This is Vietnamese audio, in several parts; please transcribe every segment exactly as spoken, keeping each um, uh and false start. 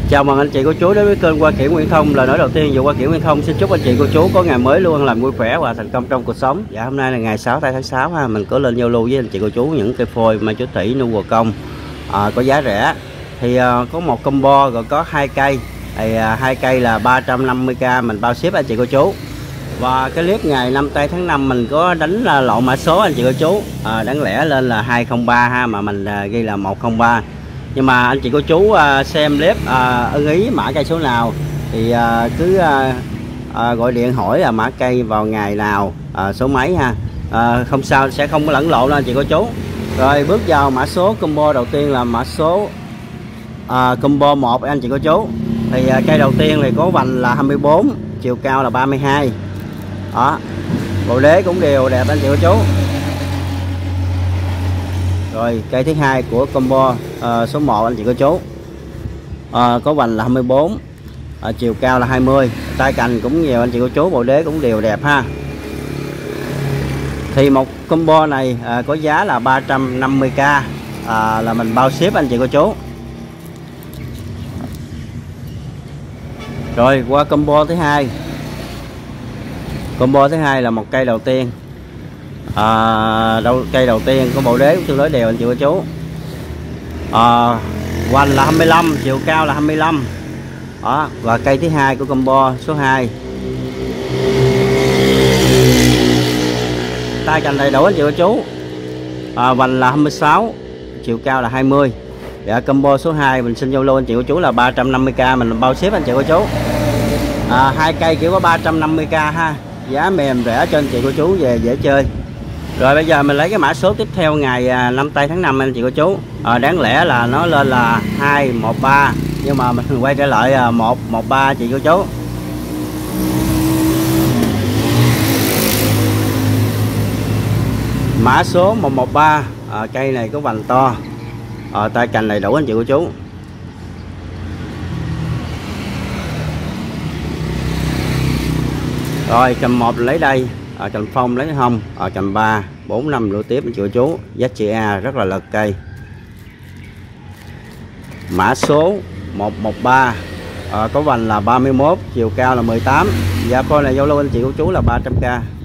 Chào mừng anh chị cô chú đến với kênh Hoa Kiển Nguyễn Thông. Lời nói đầu tiên, dù Hoa Kiển Nguyễn Thông xin chúc anh chị cô chú có ngày mới luôn làm vui khỏe và thành công trong cuộc sống. Dạ, hôm nay là ngày sáu tháng sáu ha, mình có lên giao lưu với anh chị cô chú những cây phôi mai chúa thủy nu gồ công à, có giá rẻ. Thì à, có một combo rồi có hai cây, thì à, hai cây là ba trăm năm mươi k, mình bao ship anh chị cô chú. Và cái clip ngày năm tây tháng năm mình có đánh lộ mã số anh chị cô chú, à, đáng lẽ lên là hai không ba ha, mà mình à, ghi là một không ba. Nhưng mà anh chị cô chú uh, xem clip uh, ưng ý mã cây số nào thì uh, cứ uh, uh, gọi điện hỏi là mã cây vào ngày nào, uh, số mấy ha, uh, không sao, sẽ không có lẫn lộn đâu anh chị cô chú. Rồi bước vào mã số combo đầu tiên là mã số uh, combo một anh chị cô chú. Thì uh, cây đầu tiên thì có vành là hai mươi bốn, chiều cao là ba mươi hai. Đó, bộ đế cũng đều đẹp anh chị cô chú. Rồi cây thứ hai của combo uh, số một anh chị cô chú, uh, có vành là hai mươi bốn, uh, chiều cao là hai mươi, tay cành cũng nhiều anh chị cô chú, bộ đế cũng đều đẹp ha. Thì một combo này uh, có giá là ba trăm năm mươi k, uh, là mình bao ship anh chị cô chú. Rồi qua combo thứ hai. Combo thứ hai là một cây đầu tiên. À, đầu, cây đầu tiên có bộ đế cũng tương đối đều anh chị cô chú. À, hoành là hai mươi lăm, chiều cao là hai mươi lăm. Đó, và cây thứ hai của combo số hai. Tay cành đầy đủ anh chị cô chú. À, hoành là hai mươi sáu, chiều cao là hai mươi. Dạ, combo số hai mình xin giao lưu anh chị cô chú là ba trăm năm mươi k, mình bao ship anh chị cô chú. À, hai cây chỉ có ba trăm năm mươi k ha, giá mềm rẻ cho anh chị cô chú về dễ chơi. Rồi bây giờ mình lấy cái mã số tiếp theo ngày năm tây tháng năm anh chị cô chú. À, đáng lẽ là nó lên là hai một ba, nhưng mà mình quay trở lại một một ba chị cô chú. Mã số một một ba, à, cây này có vành to, à, tay cành đầy đủ anh chị cô chú. Rồi cầm một lấy đây, à, cầm phong lấy hông, à, cầm ba bốn năm lũa tiếp anh chị cô chú, giá trị A rất là lật cây. Mã số một một ba, à, có vành là ba mươi mốt, chiều cao là mười tám, giá phôi này giao lưu anh chị cô chú là ba trăm k.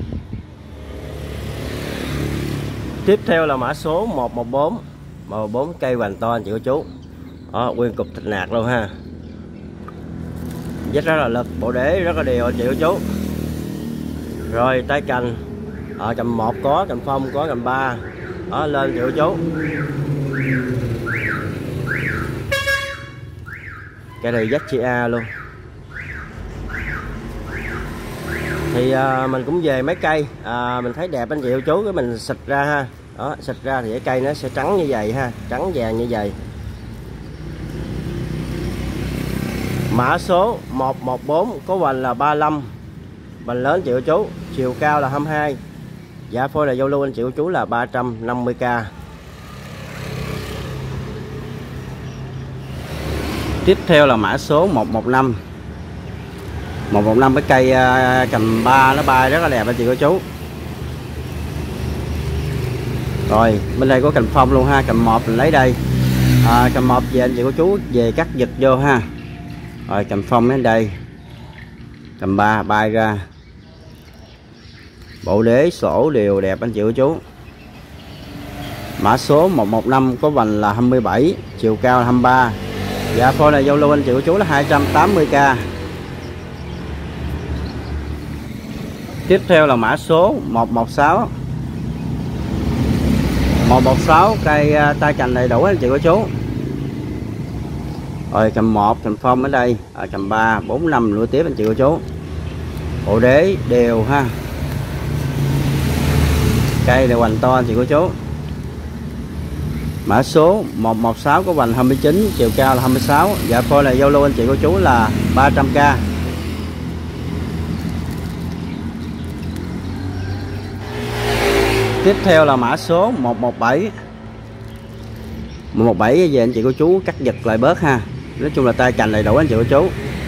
Tiếp theo là mã số một một bốn, một bốn cây vành to anh chị cô chú. Đó, nguyên cục thịt nạc luôn ha, giá rất là lực, bộ đế rất là đều anh chị cô chú. Rồi tay cành ở cầm một có, cầm phong có, cầm ba. Đó, lên chị cô chú. Cái này dắt chi A luôn. Thì à, mình cũng về mấy cây à, mình thấy đẹp anh chị cô chú, cái mình xịt ra ha. Đó, xịt ra thì cái cây nó sẽ trắng như vậy ha, trắng vàng như vậy. Mã số một một bốn có vành là ba mươi lăm, vành lớn chị cô chú, chiều cao là hai mươi hai, giá phôi là giao lưu anh chị cô chú là ba trăm năm mươi k. Tiếp theo là mã số một một năm, một một năm cái cây uh, cầm ba nó bay rất là đẹp anh chị cô chú. Rồi bên đây có cành phong luôn ha, cầm một mình lấy đây, à, cầm một về anh chị cô chú về cắt giật vô ha. Rồi cầm phong đến đây, cầm ba bay ra, bộ đế sổ đều đẹp anh chị cô chú. Mã số một một năm có vành là hai mươi bảy, chiều cao là hai mươi ba, giá phôi này giao lưu anh chị cô chú là hai trăm tám mươi k. Tiếp theo là mã số một một sáu, một một sáu cây tay cành đầy đủ anh chị cô chú. Rồi cầm một, cầm phong ở đây, à, cầm ba bốn năm lũa tiếp anh chị cô chú, bộ đế đều ha, cây đều hoành to anh chị cô chú. Mã số một một sáu có vành hai mươi chín, chiều cao là hai mươi sáu, giá phôi này giao lưu anh chị cô chú là ba trăm k. Tiếp theo là mã số một một bảy, một một bảy về anh chị cô chú cắt giật lại bớt ha, nói chung là tay cành đầy đủ anh chị cô chú.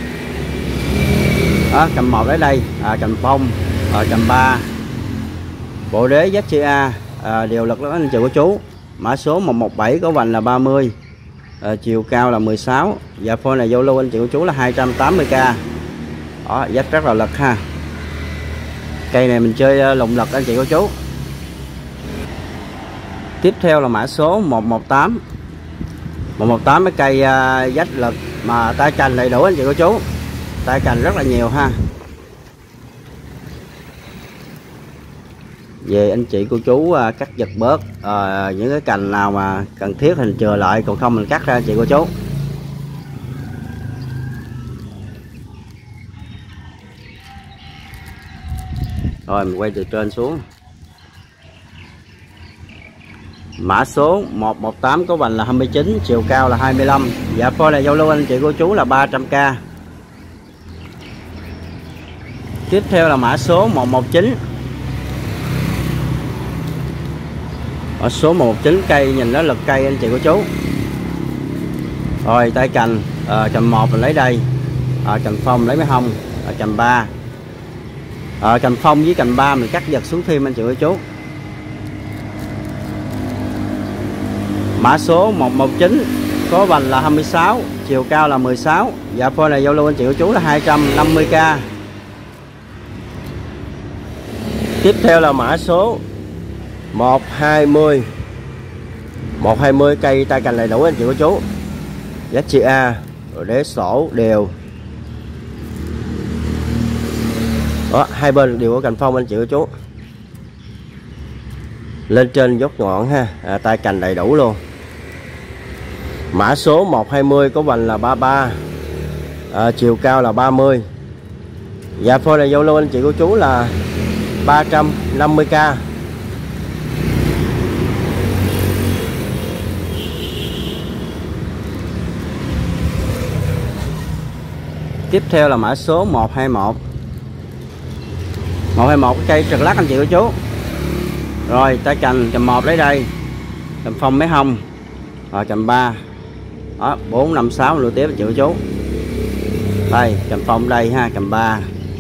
Đó, cầm một đến đây, à, cầm phong, à, cầm ba, bộ đế giá trị A, à, đều lực lắm anh chị cô chú. Mã số một một bảy có vành là ba mươi, à, chiều cao là mười sáu. Dạ phôi này giao lưu anh chị cô chú là hai trăm tám mươi k. Đó, dách rất là lực ha. Cây này mình chơi lụng lực anh chị cô chú. Tiếp theo là mã số một một tám. một một tám, cái cây uh, dách lực mà tay cành đầy đủ anh chị cô chú. Tay cành rất là nhiều ha. Về anh chị cô chú uh, cắt giật bớt uh, những cái cành nào mà cần thiết thì mình chừa lại, còn không mình cắt ra anh chị cô chú. Rồi mình quay từ trên xuống. Mã số một một tám có vành là hai mươi chín, chiều cao là hai mươi lăm. Dạ phôi là giao lưu anh chị cô chú là ba trăm k. Tiếp theo là mã số một một chín. Ở số một một chín, cây nhìn nó lực cây anh chị cô chú. Rồi tay cành à, chầm một mình lấy đây, à, cành phong lấy mấy hông, à, cành ba, à, cành phong với cành ba mình cắt giật xuống thêm anh chị cô chú. Mã số một một chín có vành là hai mươi sáu, chiều cao là mười sáu. Dạ phôi này giao lưu anh chị cô chú là hai trăm năm mươi k. Tiếp theo là mã số một hai mươi. một hai mươi, cây tay cành đầy đủ anh chị cô chú. Dách chữ A, rồi đế sổ đều. Đó, hai bên đều có cành phong anh chị cô chú. Lên trên dốc ngọn ha, à, tay cành đầy đủ luôn. Mã số một hai mươi có vành là ba mươi ba, à, chiều cao là ba mươi. Dạ phôi này giao lưu anh chị cô chú là ba trăm năm mươi k. Tiếp theo là mã số một hai một. một hai một, cây trật lắc anh chị cô chú. Rồi tay cành chầm một lấy đây, chầm phong mấy hông, rồi chầm ba. Đó, bốn năm sáu lưu tiếp anh chị cô chú. Đây, chầm phong đây ha, chầm ba.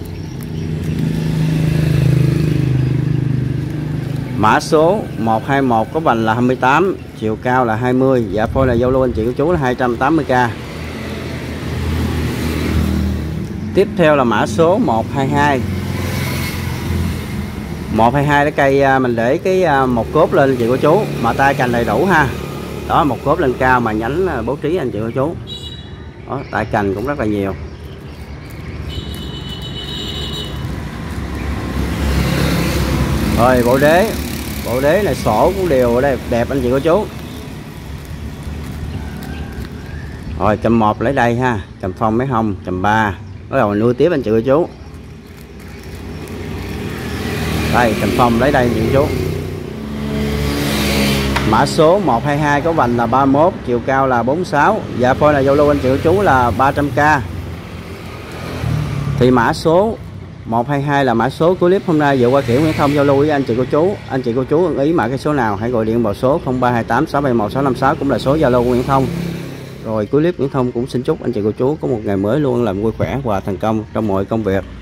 Mã số một hai một có vành là hai mươi tám, chiều cao là hai mươi. Dạ phôi là giao lưu anh chị cô chú là hai trăm tám mươi k. Tiếp theo là mã số một hai hai. một hai hai, cái cây mình để cái một cốt lên anh chị cô chú, mà tay cành đầy đủ ha. Đó, một cốt lên cao mà nhánh bố trí anh chị cô chú. Đó, tay cành cũng rất là nhiều. Rồi bộ đế, bộ đế này sổ cũng đều ở đây đẹp anh chị cô chú. Rồi chầm một lấy đây ha, chầm phong mấy hông, chầm ba. Bắt đầu mình nuôi tiếp anh chị cô chú. Đây, chầm phong lấy đây anh chị cô chú. Mã số một hai hai có vành là ba mươi mốt, chiều cao là bốn mươi sáu. Dạ phôi là giao lưu anh chị cô chú là ba trăm k. Thì mã số một hai hai là mã số của clip hôm nay vừa qua Kiển Nguyễn Thông giao lưu với anh chị cô chú. Anh chị cô chú ưng ý mã cái số nào hãy gọi điện vào số không ba hai tám sáu bảy một sáu năm sáu, cũng là số Zalo của Nguyễn Thông. Rồi clip Nguyễn Thông cũng xin chúc anh chị cô chú có một ngày mới luôn làm vui khỏe và thành công trong mọi công việc.